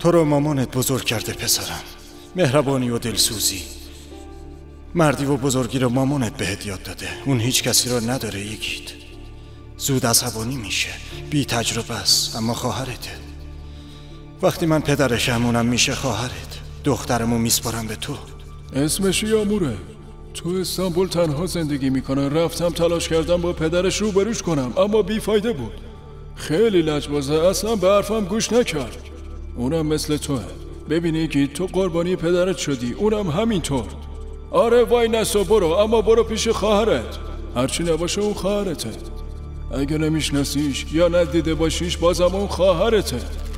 تو رو مامانت بزرگ کرده پسرم. مهربانی و دلسوزی، مردی و بزرگی رو مامانت بهت یاد داده. اون هیچ کسی رو نداره یگیت. زود عصبانی میشه، بی تجربه است، اما خواهرته. وقتی من پدرشم اونم میشه خواهرت. دخترمو میسپارم به تو. اسمش یاموره. تو استانبول تنها زندگی میکنه. رفتم تلاش کردم با پدرش روبروش کنم اما بیفایده بود. خیلی لجبازه، اصلا به حرفم گوش نکرد. اونم مثل توه. ببینی که تو قربانی پدرت شدی، اونم همینطور. آره وای نسو برو، اما برو پیش خواهرت. هرچی نباشه اون خواهرته. اگه نمیشناسیش یا ندیده باشیش بازم اون خواهرته.